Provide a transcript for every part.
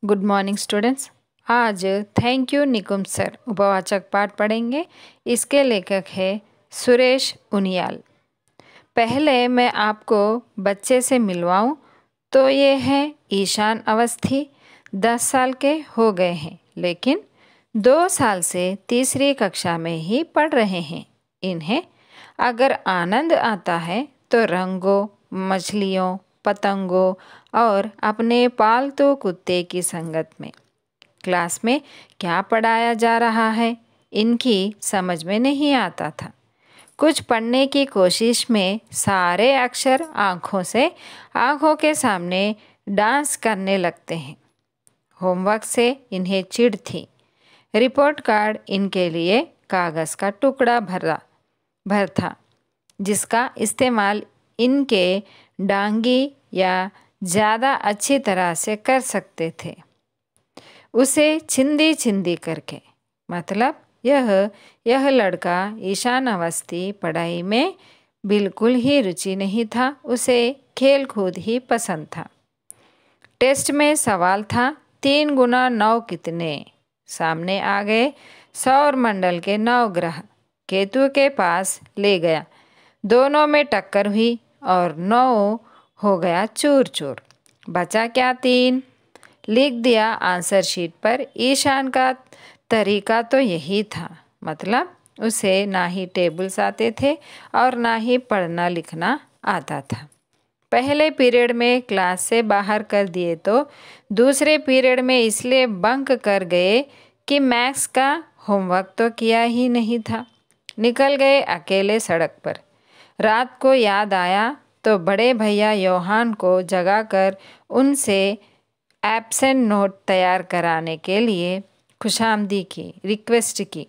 Good morning students. आज thank you Nikumbh sir उपवाचक पाठ पढ़ेंगे। इसके लेखक है सुरेश उनियाल। पहले मैं आपको बच्चे से मिलवाऊं तो ये है ईशान अवस्थी। 10 साल के हो गए हैं, लेकिन 2 साल से तीसरी कक्षा में ही पढ़ रहे हैं। इन्हें अगर आनंद आता है तो रंगों, मछलियों, पतंगों और अपने पालतू कुत्ते की संगत में। क्लास में क्या पढ़ाया जा रहा है इनकी समझ में नहीं आता था। कुछ पढ़ने की कोशिश में सारे अक्षर आँखों के सामने डांस करने लगते हैं। होमवर्क से इन्हें चिढ़ थी। रिपोर्ट कार्ड इनके लिए कागज़ का टुकड़ा भर था, जिसका इस्तेमाल इनके डांगी या ज़्यादा अच्छी तरह से कर सकते थे, उसे छिंदी छिंदी करके। मतलब यह लड़का ईशान अवस्थी पढ़ाई में बिल्कुल ही रुचि नहीं था, उसे खेल कूद ही पसंद था। टेस्ट में सवाल था 3 गुना 9 कितने। सामने आ गए सौर मंडल के 9 ग्रह। केतु के पास ले गया, दोनों में टक्कर हुई और 9 हो गया चूर चूर। बचा क्या 3। लिख दिया आंसर शीट पर। ईशान का तरीका तो यही था, मतलब उसे ना ही टेबल्स आते थे और ना ही पढ़ना लिखना आता था। पहले पीरियड में क्लास से बाहर कर दिए तो दूसरे पीरियड में इसलिए बंक कर गए कि मैथ्स का होमवर्क तो किया ही नहीं था। निकल गए अकेले सड़क पर। रात को याद आया तो बड़े भैया योहान को जगाकर उनसे एब्सेंट नोट तैयार कराने के लिए खुशामदी की, रिक्वेस्ट की,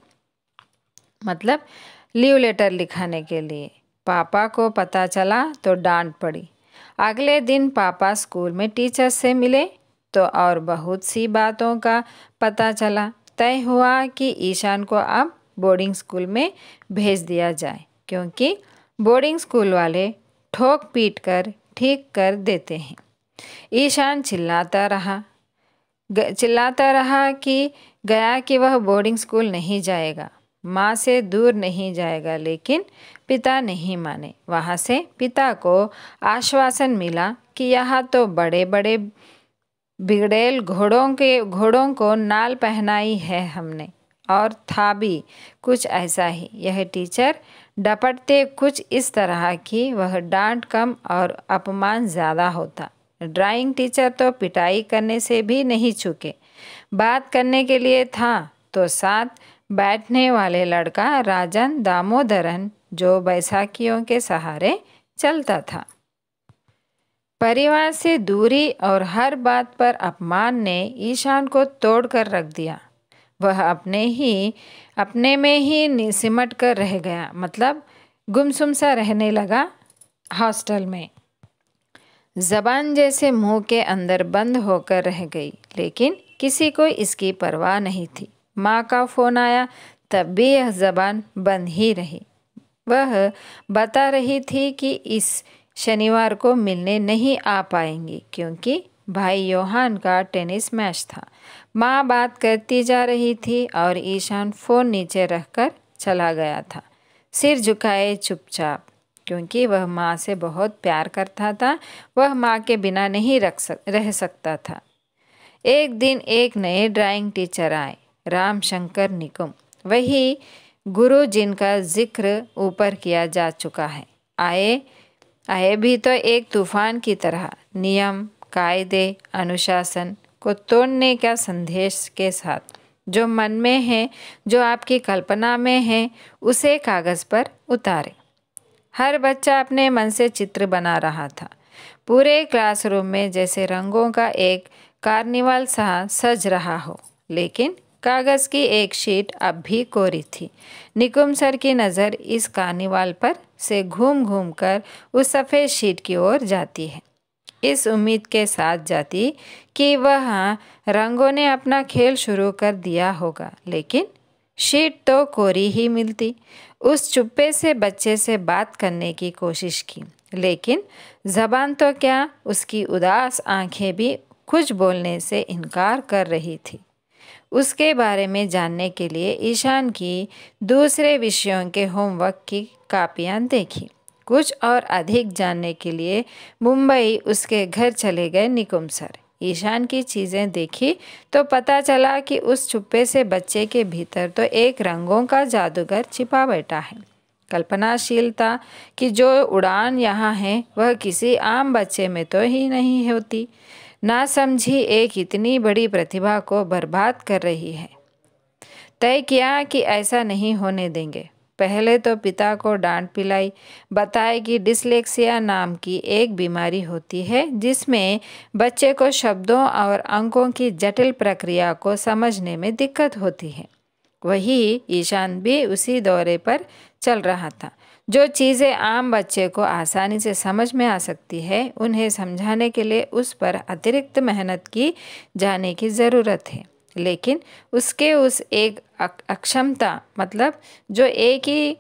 मतलब लीव लेटर लिखाने के लिए। पापा को पता चला तो डांट पड़ी। अगले दिन पापा स्कूल में टीचर से मिले तो और बहुत सी बातों का पता चला। तय हुआ कि ईशान को अब बोर्डिंग स्कूल में भेज दिया जाए, क्योंकि बोर्डिंग स्कूल वाले ठोक पीट कर ठीक कर देते हैं। ईशान चिल्लाता रहा कि वह बोर्डिंग स्कूल नहीं जाएगा, माँ से दूर नहीं जाएगा, लेकिन पिता नहीं माने। वहाँ से पिता को आश्वासन मिला कि यहाँ तो बड़े बड़े बिगड़ेल घोड़ों को नाल पहनाई है हमने, और था भी कुछ ऐसा ही। यह टीचर डपटते कुछ इस तरह कि वह डांट कम और अपमान ज़्यादा होता। ड्राइंग टीचर तो पिटाई करने से भी नहीं चूके। बात करने के लिए था तो साथ बैठने वाले लड़का राजन दामोदरन, जो बैसाखियों के सहारे चलता था। परिवार से दूरी और हर बात पर अपमान ने ईशान को तोड़ कर रख दिया। वह अपने में ही सिमट कर रह गया, मतलब गुमसुम सा रहने लगा हॉस्टल में। ज़बान जैसे मुंह के अंदर बंद होकर रह गई, लेकिन किसी को इसकी परवाह नहीं थी। माँ का फ़ोन आया तब भी यह ज़बान बंद ही रही। वह बता रही थी कि इस शनिवार को मिलने नहीं आ पाएंगी, क्योंकि भाई योहान का टेनिस मैच था। माँ बात करती जा रही थी और ईशान फ़ोन नीचे रखकर चला गया था, सिर झुकाए चुपचाप, क्योंकि वह माँ से बहुत प्यार करता था। वह माँ के बिना नहीं रह सकता था। एक दिन एक नए ड्राइंग टीचर आए, राम शंकर निकुम्भ, वही गुरु जिनका जिक्र ऊपर किया जा चुका है। आए भी तो एक तूफान की तरह, नियम, कायदे, अनुशासन को तोड़ने का संदेश के साथ। जो मन में है, जो आपकी कल्पना में है, उसे कागज़ पर उतारे। हर बच्चा अपने मन से चित्र बना रहा था। पूरे क्लासरूम में जैसे रंगों का एक कार्निवल सा सज रहा हो, लेकिन कागज़ की एक शीट अब भी कोरी थी। निकुम्भ सर की नज़र इस कार्निवल पर से घूम घूम कर उस सफ़ेद शीट की ओर जाती है, इस उम्मीद के साथ जाती कि वह रंगों ने अपना खेल शुरू कर दिया होगा, लेकिन शीट तो कोरी ही मिलती। उस चुप्पे से बच्चे से बात करने की कोशिश की, लेकिन ज़बान तो क्या, उसकी उदास आंखें भी कुछ बोलने से इनकार कर रही थी। उसके बारे में जानने के लिए ईशान की दूसरे विषयों के होमवर्क की कापियाँ देखी। कुछ और अधिक जानने के लिए मुंबई उसके घर चले गए निकुंभ सर। ईशान की चीज़ें देखी तो पता चला कि उस चुप्पे से बच्चे के भीतर तो एक रंगों का जादूगर छिपा बैठा है। कल्पनाशीलता की जो उड़ान यहाँ है वह किसी आम बच्चे में तो ही नहीं होती। ना समझी एक इतनी बड़ी प्रतिभा को बर्बाद कर रही है। तय किया कि ऐसा नहीं होने देंगे। पहले तो पिता को डांट पिलाई, बताए कि डिसलेक्सिया नाम की एक बीमारी होती है जिसमें बच्चे को शब्दों और अंकों की जटिल प्रक्रिया को समझने में दिक्कत होती है। वही ईशान भी उसी दौरे पर चल रहा था। जो चीज़ें आम बच्चे को आसानी से समझ में आ सकती है उन्हें समझाने के लिए उस पर अतिरिक्त मेहनत की जाने की ज़रूरत है। लेकिन उसके उस एक अक्षमता मतलब जो एक ही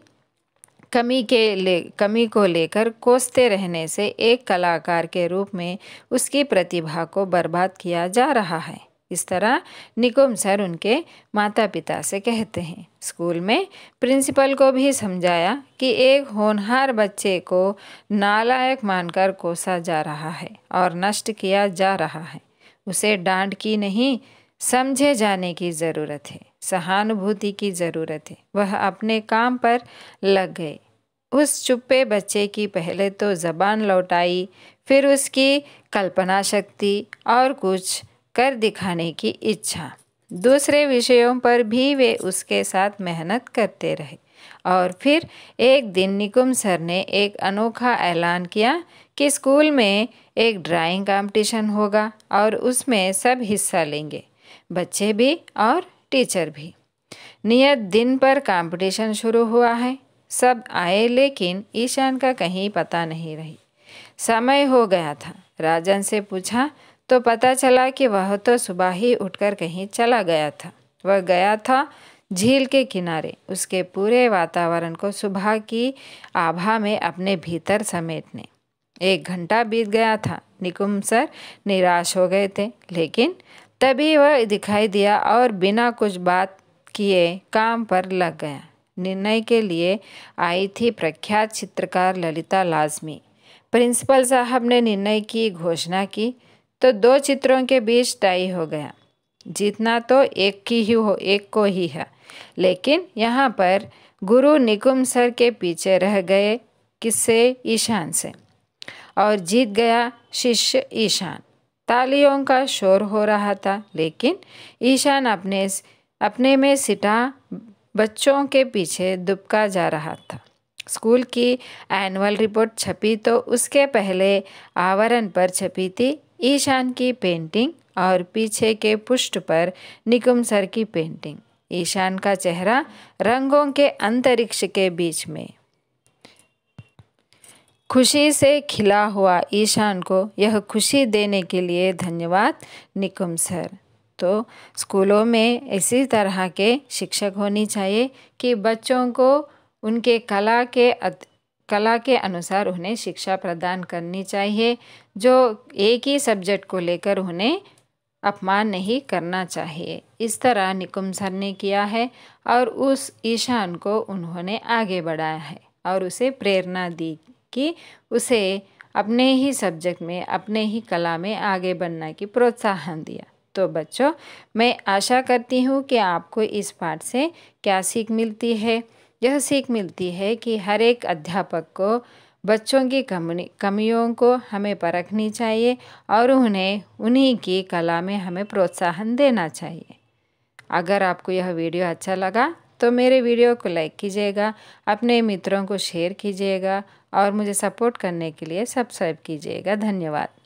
कमी को लेकर कोसते रहने से एक कलाकार के रूप में उसकी प्रतिभा को बर्बाद किया जा रहा है। इस तरह निकुंभ सर उनके माता पिता से कहते हैं। स्कूल में प्रिंसिपल को भी समझाया कि एक होनहार बच्चे को नालायक मानकर कोसा जा रहा है और नष्ट किया जा रहा है। उसे डांट की नहीं, समझे जाने की ज़रूरत है, सहानुभूति की ज़रूरत है। वह अपने काम पर लग गए। उस चुप्पे बच्चे की पहले तो ज़बान लौटाई, फिर उसकी कल्पना शक्ति और कुछ कर दिखाने की इच्छा। दूसरे विषयों पर भी वे उसके साथ मेहनत करते रहे। और फिर एक दिन निकुंभ सर ने एक अनोखा ऐलान किया कि स्कूल में एक ड्राइंग कंपटीशन होगा और उसमें सब हिस्सा लेंगे, बच्चे भी और टीचर भी। नियत दिन पर कंपटीशन शुरू हुआ है। सब आए लेकिन ईशान का कहीं पता नहीं रही। समय हो गया था। राजन से पूछा तो पता चला कि वह तो सुबह ही उठकर कहीं चला गया था। वह गया था झील के किनारे, उसके पूरे वातावरण को सुबह की आभा में अपने भीतर समेटने। 1 घंटा बीत गया था। निकुंभ सर निराश हो गए थे, लेकिन तभी वह दिखाई दिया और बिना कुछ बात किए काम पर लग गया। निर्णय के लिए आई थी प्रख्यात चित्रकार ललिता लाजमी। प्रिंसिपल साहब ने निर्णय की घोषणा की तो 2 चित्रों के बीच टाई हो गया। जीतना तो एक को ही है, लेकिन यहाँ पर गुरु निकुंभ सर के पीछे रह गए किससे? ईशान से। और जीत गया शिष्य ईशान। तालियों का शोर हो रहा था, लेकिन ईशान अपने में सिटा बच्चों के पीछे दुबका जा रहा था। स्कूल की एनुअल रिपोर्ट छपी तो उसके पहले आवरण पर छपी थी ईशान की पेंटिंग और पीछे के पृष्ठ पर निकुंभ सर की पेंटिंग। ईशान का चेहरा रंगों के अंतरिक्ष के बीच में खुशी से खिला हुआ। ईशान को यह खुशी देने के लिए धन्यवाद निकुंभ सर। तो स्कूलों में इसी तरह के शिक्षक होनी चाहिए कि बच्चों को उनके कला के अनुसार उन्हें शिक्षा प्रदान करनी चाहिए। जो एक ही सब्जेक्ट को लेकर उन्हें अपमान नहीं करना चाहिए। इस तरह निकुंभ सर ने किया है और उस ईशान को उन्होंने आगे बढ़ाया है और उसे प्रेरणा दी कि उसे अपने ही सब्जेक्ट में, अपने ही कला में आगे बढ़ने की प्रोत्साहन दिया। तो बच्चों, मैं आशा करती हूँ कि आपको इस पाठ से क्या सीख मिलती है। यह सीख मिलती है कि हर एक अध्यापक को बच्चों की कमियों को हमें परखनी चाहिए और उन्हें उन्हीं की कला में हमें प्रोत्साहन देना चाहिए। अगर आपको यह वीडियो अच्छा लगा तो मेरे वीडियो को लाइक कीजिएगा, अपने मित्रों को शेयर कीजिएगा और मुझे सपोर्ट करने के लिए सब्सक्राइब कीजिएगा। धन्यवाद।